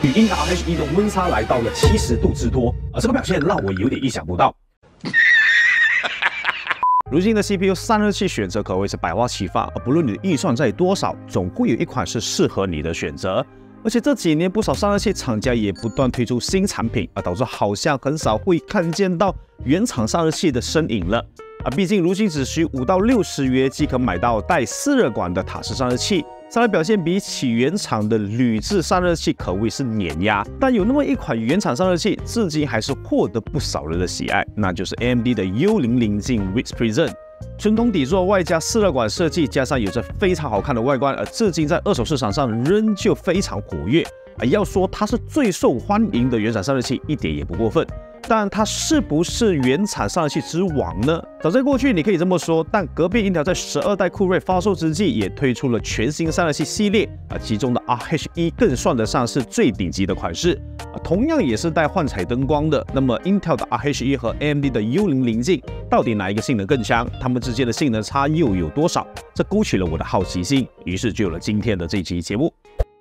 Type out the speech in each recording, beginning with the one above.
与 Intel RHE 的温差来到了70度之多，这个表现让我有点意想不到。如今的 CPU 散热器选择可谓是百花齐放，不论你的预算在多少，总会有一款是适合你的选择。而且这几年不少散热器厂家也不断推出新产品，导致好像很少会看见到原厂散热器的身影了。毕竟如今只需5到60元即可买到带4热管的塔式散热器。散热表现比起原厂的铝制散热器可谓是碾压，但有那么一款原厂散热器，至今还是获得不少人的喜爱，那就是 AMD 的 U00 镜 Ridge Prism。纯铜底座外加4热管设计，加上有着非常好看的外观，至今在二手市场上仍旧非常活跃。要说它是最受欢迎的原厂散热器，一点也不过分。但它是不是原厂散热器之王呢？早在过去你可以这么说，但隔壁英特尔在12代酷睿发售之际，也推出了全新散热器系列，其中的 RHE 更算得上是最顶级的款式，同样也是带幻彩灯光的。那么英特尔的 RHE 和 AMD 的 U00 镜到底哪一个性能更强？它们之间的性能差又有多少？这勾起了我的好奇心，于是就有了今天的这期节目。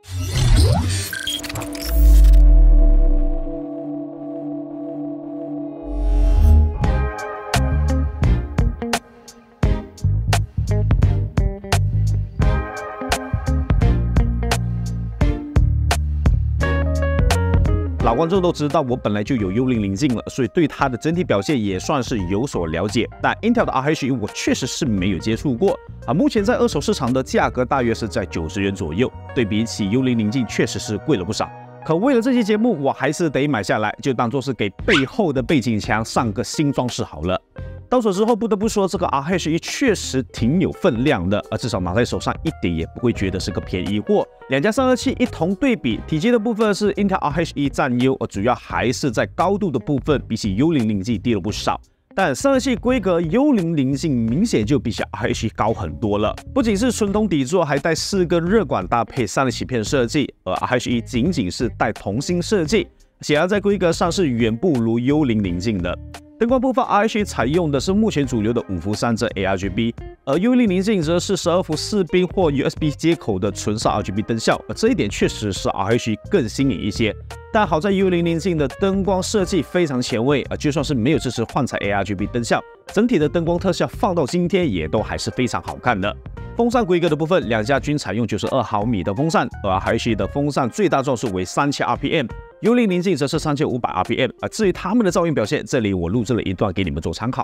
老观众都知道，我本来就有 U00 镜了，所以对它的整体表现也算是有所了解。但 Intel 的 RHE 我确实是没有接触过目前在二手市场的价格大约是在90元左右，对比起 U00 镜确实是贵了不少。可为了这期节目，我还是得买下来，就当做是给背后的背景墙上个新装饰好了。到手之后，不得不说，这个 RHE 确实挺有分量的，至少拿在手上一点也不会觉得是个便宜货。两家散热器一同对比，体积的部分是 Intel RHE 占优，主要还是在高度的部分比起 U00 镜低了不少。但散热器规格 U00 镜明显就比起 RHE 高很多了，不仅是纯铜底座，还带4个热管搭配散热鳍片设计，而 RHE 仅仅是带铜芯设计，显然在规格上是远不如 U00 镜的。灯光部分 ，RHE 采用的是目前主流的5伏3帧 ARGB， 而 U00 镜则是12伏4宾或 USB 接口的纯色 RGB 灯效，这一点确实是 RHE 更新颖一些。但好在 U00 镜的灯光设计非常前卫，就算是没有支持幻彩 ARGB 灯效，整体的灯光特效放到今天也都还是非常好看的。风扇规格的部分，两家均采用92毫米的风扇，而 RHE 的风扇最大转速为3000 RPM。U00 镜则是3500 RPM， 至于它们的噪音表现，这里我录制了一段给你们做参考。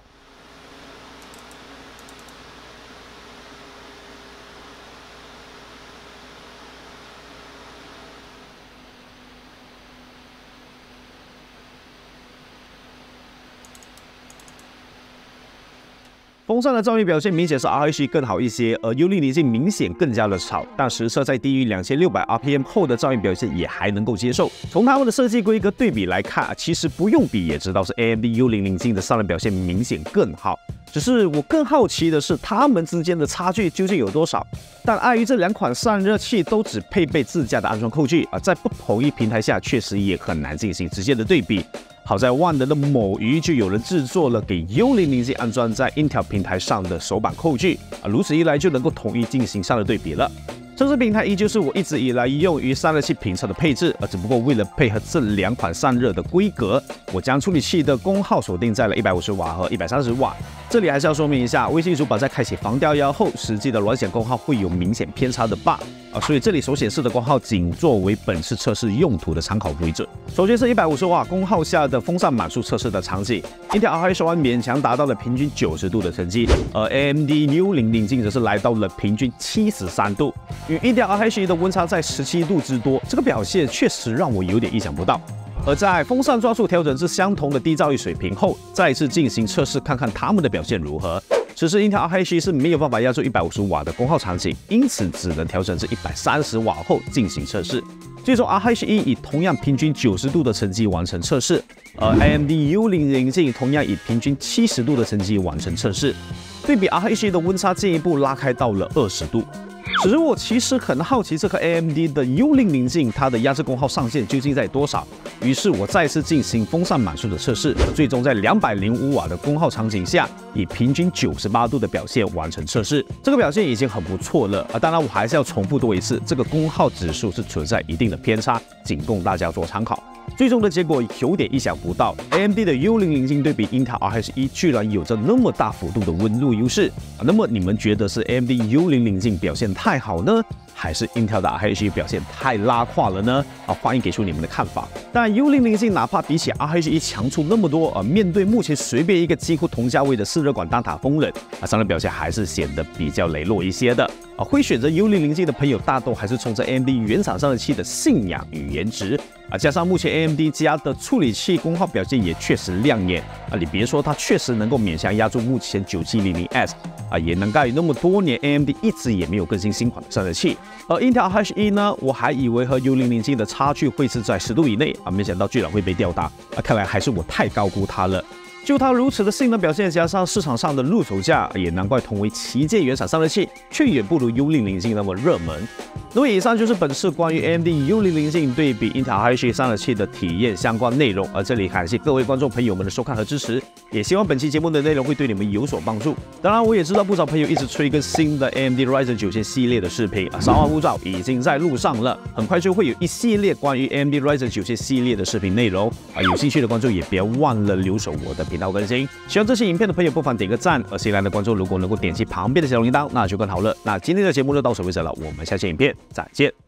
风扇的噪音表现明显是 RHE 更好一些，而 U00 镜明显更加的吵，但实测在低于2600 RPM 后的噪音表现也还能够接受。从它们的设计规格对比来看，其实不用比也知道是 AMD U00 镜的散热表现明显更好。只是我更好奇的是，它们之间的差距究竟有多少？但碍于这两款散热器都只配备自家的安装扣具，在不同一平台下确实也很难进行直接的对比。好在万能的某鱼就有人制作了给 U00 镜安装在 Intel 平台上的手把扣具，如此一来就能够统一进行散热对比了。测试平台依旧是我一直以来用于散热器评测的配置，只不过为了配合这两款散热的规格，我将处理器的功耗锁定在了150瓦和130瓦。这里还是要说明一下，微信主板在开启防掉压后，实际的软显功耗会有明显偏差的 bug，所以这里所显示的功耗仅作为本次测试用途的参考为准。首先是150瓦功耗下的风扇满速测试的场景 ，Intel RHE 勉强达到了平均90度的成绩，而 AMD U00 镜则是来到了平均73度。与 Intel RHE 的温差在17度之多，这个表现确实让我有点意想不到。而在风扇转速调整至相同的低噪音水平后，再次进行测试，看看它们的表现如何。此时 Intel RHE 是没有办法压住150瓦的功耗场景，因此只能调整至130瓦后进行测试。最终 RHE 以同样平均90度的成绩完成测试，而 AMD U00 镜同样以平均70度的成绩完成测试。 对比 RHE 的温差进一步拉开到了20度。只是我其实很好奇，这颗 AMD 的U00镜它的压制功耗上限究竟在多少？于是我再次进行风扇码数的测试，最终在205瓦的功耗场景下，以平均98度的表现完成测试。这个表现已经很不错了当然我还是要重复多一次，这个功耗指数是存在一定的偏差，仅供大家做参考。最终的结果有点意想不到 ，AMD 的 U00镜对比 Intel RHE 居然有着那么大幅度的温度优势那么你们觉得是 AMD U00镜表现太好呢，还是 Intel 的 RHE 表现太拉胯了呢？欢迎给出你们的看法。但 U00镜哪怕比起 RHE 强出那么多面对目前随便一个几乎同价位的散热管单塔风冷上的表现还是显得比较羸弱一些的会选择 U00镜的朋友大多还是冲着 AMD 原厂散热器的信仰与颜值加上目前 AMD 家的处理器功耗表现也确实亮眼你别说它确实能够勉强压住目前 9700S也能盖那么多年 AMD 一直也没有更新新款的散热器。而 Intel RHE 呢，我还以为和 U00镜的差距会是在10度以内没想到居然会被吊打看来还是我太高估它了。就它如此的性能表现，加上市场上的入手价，也难怪同为旗舰原厂散热器，却远不如 U00镜那么热门。那么以上就是本次关于 AMD U00镜对比 Intel RHE 散热器的体验相关内容。而这里感谢各位观众朋友们的收看和支持，也希望本期节目的内容会对你们有所帮助。当然，我也知道不少朋友一直催更新的 AMD Ryzen 9线系列的视频稍安勿躁，已经在路上了，很快就会有一系列关于 AMD Ryzen 9线系列的视频内容有兴趣的观众也别忘了留守我的频道更新。喜欢这些影片的朋友不妨点个赞，而新来的观众如果能够点击旁边的小铃铛，那就更好了。那今天的节目就到此为止了，我们下期影片再见。